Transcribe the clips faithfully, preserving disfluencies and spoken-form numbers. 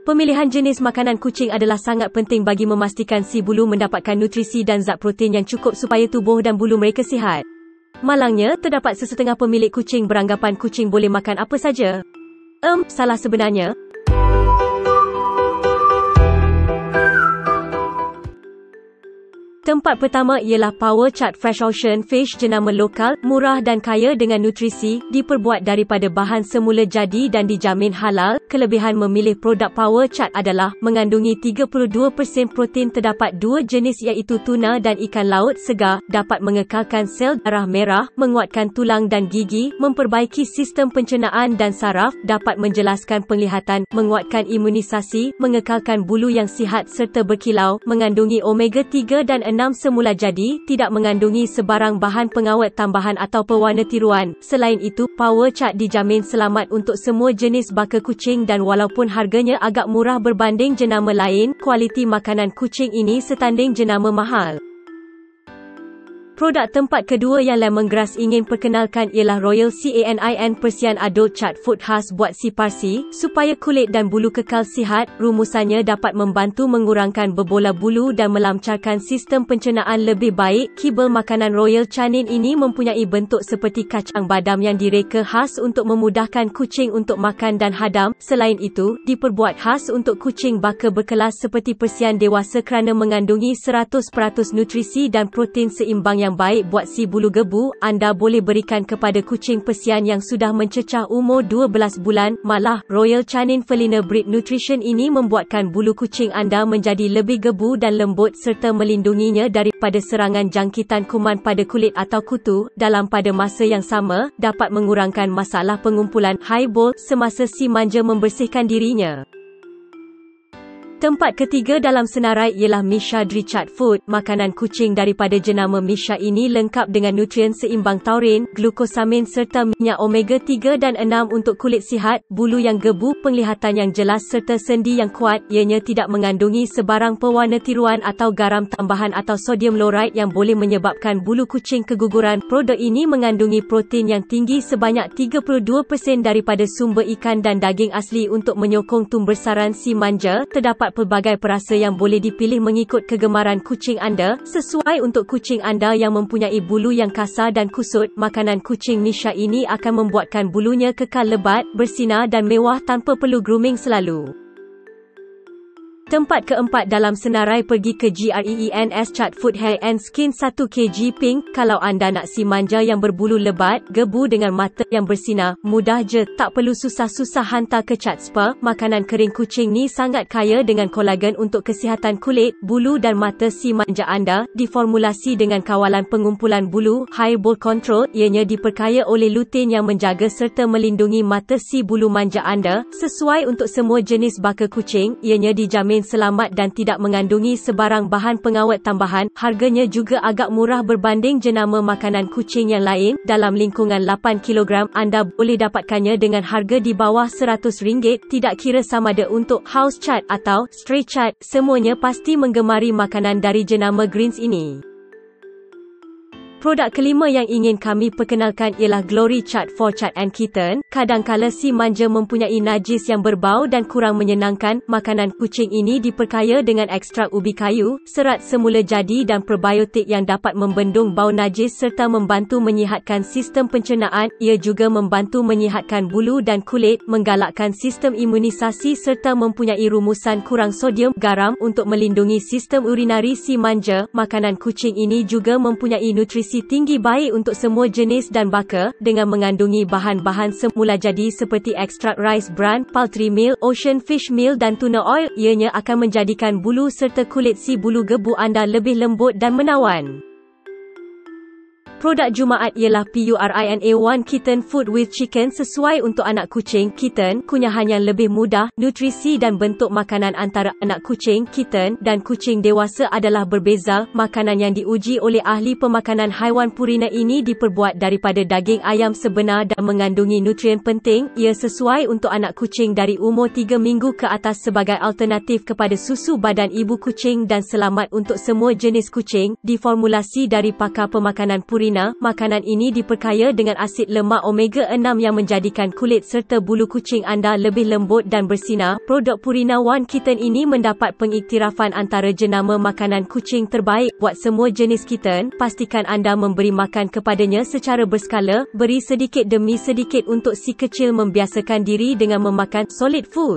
Pemilihan jenis makanan kucing adalah sangat penting bagi memastikan si bulu mendapatkan nutrisi dan zat protein yang cukup supaya tubuh dan bulu mereka sihat. Malangnya, terdapat sesetengah pemilik kucing beranggapan kucing boleh makan apa saja. Em, salah sebenarnya. Tempat pertama ialah Power Chart Fresh Ocean Fish, jenama lokal, murah dan kaya dengan nutrisi, diperbuat daripada bahan semula jadi dan dijamin halal. Kelebihan memilih produk Power Chart adalah mengandungi tiga puluh dua peratus protein. Terdapat dua jenis iaitu tuna dan ikan laut segar, dapat mengekalkan sel darah merah, menguatkan tulang dan gigi, memperbaiki sistem pencernaan dan saraf, dapat menjelaskan penglihatan, menguatkan imunisasi, mengekalkan bulu yang sihat serta berkilau, mengandungi omega tiga dan enam semula jadi, tidak mengandungi sebarang bahan pengawet tambahan atau pewarna tiruan. Selain itu, Power Chart dijamin selamat untuk semua jenis baka kucing dan walaupun harganya agak murah berbanding jenama lain, kualiti makanan kucing ini setanding jenama mahal. Produk tempat kedua yang Lemongrass ingin perkenalkan ialah Royal Canin Persian Adult Chart Food khas buat si Parsi, supaya kulit dan bulu kekal sihat. Rumusannya dapat membantu mengurangkan berbola bulu dan melancarkan sistem pencernaan lebih baik. Kibel makanan Royal Canin ini mempunyai bentuk seperti kacang badam yang direka khas untuk memudahkan kucing untuk makan dan hadam. Selain itu, diperbuat khas untuk kucing baka berkelas seperti Persian dewasa kerana mengandungi seratus peratus nutrisi dan protein seimbang yang baik buat si bulu gebu. Anda boleh berikan kepada kucing Persian yang sudah mencecah umur dua belas bulan. Malah, Royal Canin Felina Breed Nutrition ini membuatkan bulu kucing anda menjadi lebih gebu dan lembut serta melindunginya daripada serangan jangkitan kuman pada kulit atau kutu. Dalam pada masa yang sama, dapat mengurangkan masalah pengumpulan highball semasa si manja membersihkan dirinya. Tempat ketiga dalam senarai ialah Misha Dri Chart Food. Makanan kucing daripada jenama Misha ini lengkap dengan nutrien seimbang taurin, glukosamin serta minyak omega tiga dan enam untuk kulit sihat, bulu yang gebu, penglihatan yang jelas serta sendi yang kuat. Ianya tidak mengandungi sebarang pewarna tiruan atau garam tambahan atau sodium lauryl yang boleh menyebabkan bulu kucing keguguran. Produk ini mengandungi protein yang tinggi sebanyak tiga puluh dua peratus daripada sumber ikan dan daging asli untuk menyokong tumbesaran si manja. Terdapat pelbagai perasa yang boleh dipilih mengikut kegemaran kucing anda, sesuai untuk kucing anda yang mempunyai bulu yang kasar dan kusut. Makanan kucing Misha ini akan membuatkan bulunya kekal lebat, bersinar dan mewah tanpa perlu grooming selalu. Tempat keempat dalam senarai pergi ke Greens Chart Food Hair and Skin satu kilogram pink. Kalau anda nak si manja yang berbulu lebat, gebu dengan mata yang bersinar, mudah je, tak perlu susah-susah hantar ke Chart Spa. Makanan kering kucing ni sangat kaya dengan kolagen untuk kesihatan kulit, bulu dan mata si manja anda. Diformulasi dengan kawalan pengumpulan bulu, hair ball control. Ianya diperkaya oleh lutein yang menjaga serta melindungi mata si bulu manja anda. Sesuai untuk semua jenis baka kucing, ianya dijamin selamat dan tidak mengandungi sebarang bahan pengawet tambahan. Harganya juga agak murah berbanding jenama makanan kucing yang lain. Dalam lingkungan lapan kilogram, anda boleh dapatkannya dengan harga di bawah seratus ringgit. Tidak kira sama ada untuk house chart atau stray chart, semuanya pasti menggemari makanan dari jenama Greens ini. Produk kelima yang ingin kami perkenalkan ialah Glory Chart for Cat and Kitten. Kadangkala si manja mempunyai najis yang berbau dan kurang menyenangkan. Makanan kucing ini diperkaya dengan ekstrak ubi kayu, serat semula jadi dan probiotik yang dapat membendung bau najis serta membantu menyihatkan sistem pencernaan. Ia juga membantu menyihatkan bulu dan kulit, menggalakkan sistem imunisasi serta mempunyai rumusan kurang sodium, garam untuk melindungi sistem urinari si manja. Makanan kucing ini juga mempunyai nutrisi tinggi baik untuk semua jenis dan baka, dengan mengandungi bahan-bahan semula jadi seperti ekstrak rice bran, poultry meal, ocean fish meal dan tuna oil. Ianya akan menjadikan bulu serta kulit si bulu gebu anda lebih lembut dan menawan. Produk Jumaat ialah Purina One Kitten Food with Chicken sesuai untuk anak kucing kitten. Kunyahan yang lebih mudah, nutrisi dan bentuk makanan antara anak kucing kitten dan kucing dewasa adalah berbeza. Makanan yang diuji oleh ahli pemakanan haiwan Purina ini diperbuat daripada daging ayam sebenar dan mengandungi nutrien penting. Ia sesuai untuk anak kucing dari umur tiga minggu ke atas sebagai alternatif kepada susu badan ibu kucing dan selamat untuk semua jenis kucing. Diformulasi dari pakar pemakanan Purina Purina. Makanan ini diperkaya dengan asid lemak omega enam yang menjadikan kulit serta bulu kucing anda lebih lembut dan bersinar. Produk Purina One Kitten ini mendapat pengiktirafan antara jenama makanan kucing terbaik. Buat semua jenis kitten, pastikan anda memberi makan kepadanya secara berskala. Beri sedikit demi sedikit untuk si kecil membiasakan diri dengan memakan solid food.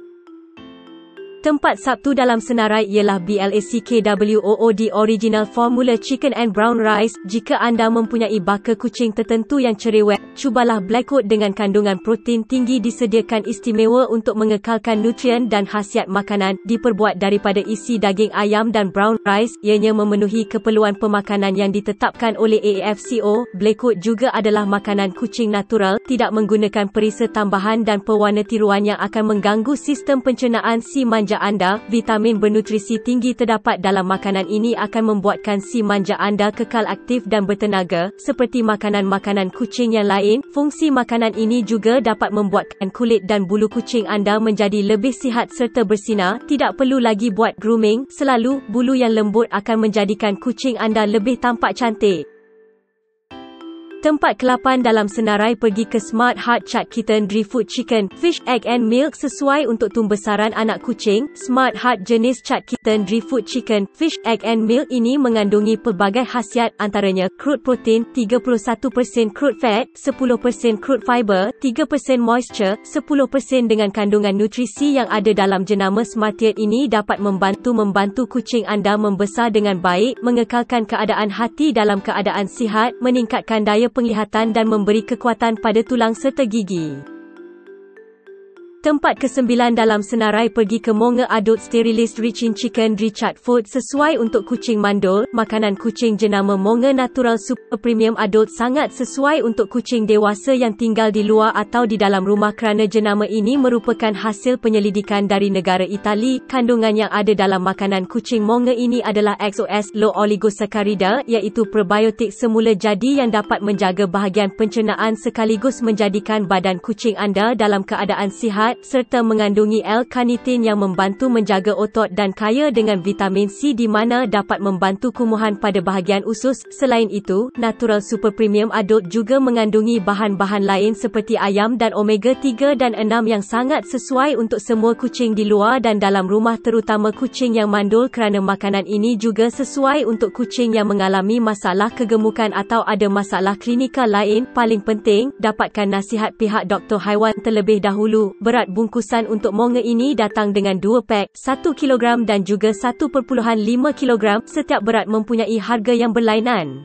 Tempat Sabtu dalam senarai ialah BLACKWOOD Original Formula Chicken and Brown Rice. Jika anda mempunyai baka kucing tertentu yang cerewet, cubalah Blackwood dengan kandungan protein tinggi disediakan istimewa untuk mengekalkan nutrien dan khasiat makanan. Diperbuat daripada isi daging ayam dan brown rice, ianya memenuhi keperluan pemakanan yang ditetapkan oleh A A F C O. Blackwood juga adalah makanan kucing natural, tidak menggunakan perisa tambahan dan pewarna tiruan yang akan mengganggu sistem pencernaan si manja anda. Vitamin bernutrisi tinggi terdapat dalam makanan ini akan membuatkan si manja anda kekal aktif dan bertenaga. Seperti makanan-makanan kucing yang lain, fungsi makanan ini juga dapat membuatkan kulit dan bulu kucing anda menjadi lebih sihat serta bersinar. Tidak perlu lagi buat grooming, selalu bulu yang lembut akan menjadikan kucing anda lebih tampak cantik. Tempat kelapan dalam senarai, pergi ke Smart Heart Chat Kitten Dry Food Chicken, Fish, Egg and Milk sesuai untuk tumbesaran anak kucing. Smart Heart jenis Chat Kitten Dry Food Chicken, Fish, Egg and Milk ini mengandungi pelbagai khasiat, antaranya crude protein, tiga puluh satu peratus crude fat, sepuluh peratus crude fiber, tiga peratus moisture, sepuluh peratus dengan kandungan nutrisi yang ada dalam jenama Smartier ini dapat membantu membantu kucing anda membesar dengan baik, mengekalkan keadaan hati dalam keadaan sihat, meningkatkan daya penglihatan dan memberi kekuatan pada tulang serta gigi. Tempat kesembilan dalam senarai, pergi ke Monga Adult Sterilized Rich in Chicken Dry Chat Food sesuai untuk kucing mandul. Makanan kucing jenama Monga Natural Super Premium Adult sangat sesuai untuk kucing dewasa yang tinggal di luar atau di dalam rumah kerana jenama ini merupakan hasil penyelidikan dari negara Itali. Kandungan yang ada dalam makanan kucing Monga ini adalah X O S, low oligosaccharida, iaitu probiotik semula jadi yang dapat menjaga bahagian pencernaan sekaligus menjadikan badan kucing anda dalam keadaan sihat, serta mengandungi L-carnitin yang membantu menjaga otot dan kaya dengan vitamin C di mana dapat membantu kumuhan pada bahagian usus. Selain itu, Natural Super Premium Adult juga mengandungi bahan-bahan lain seperti ayam dan omega tiga dan enam yang sangat sesuai untuk semua kucing di luar dan dalam rumah, terutama kucing yang mandul kerana makanan ini juga sesuai untuk kucing yang mengalami masalah kegemukan atau ada masalah klinikal lain. Paling penting, dapatkan nasihat pihak doktor haiwan terlebih dahulu. Berat bungkusan untuk Monga ini datang dengan dua pak, satu kilogram dan juga satu perpuluhan lima kilogram. Setiap berat mempunyai harga yang berlainan.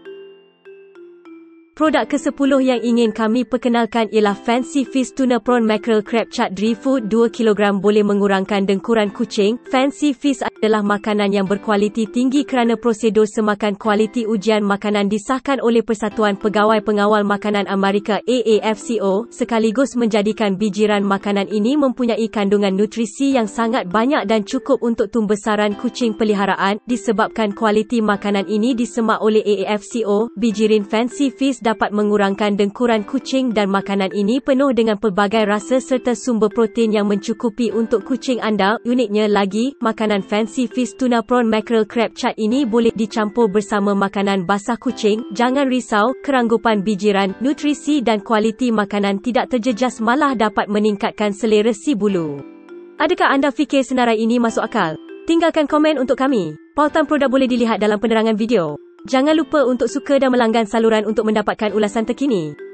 Produk kesepuluh yang ingin kami perkenalkan ialah Fancy Feast Tuna Prawn Mackerel Crab Chat Dry Food. dua kilogram boleh mengurangkan dengkuran kucing. Fancy Feast adalah makanan yang berkualiti tinggi kerana prosedur semakan kualiti ujian makanan disahkan oleh Persatuan Pegawai Pengawal Makanan Amerika A A F C O, sekaligus menjadikan bijiran makanan ini mempunyai kandungan nutrisi yang sangat banyak dan cukup untuk tumbesaran kucing peliharaan. Disebabkan kualiti makanan ini disemak oleh A A F C O, bijirin Fancy Feast dapat mengurangkan dengkuran kucing dan makanan ini penuh dengan pelbagai rasa serta sumber protein yang mencukupi untuk kucing anda. Uniknya lagi, makanan Fancy Feast Tuna Prawn Mackerel Crab Chat ini boleh dicampur bersama makanan basah kucing. Jangan risau, keranggupan bijiran, nutrisi dan kualiti makanan tidak terjejas, malah dapat meningkatkan selera si bulu. Adakah anda fikir senarai ini masuk akal? Tinggalkan komen untuk kami. Pautan produk boleh dilihat dalam penerangan video. Jangan lupa untuk suka dan melanggan saluran untuk mendapatkan ulasan terkini.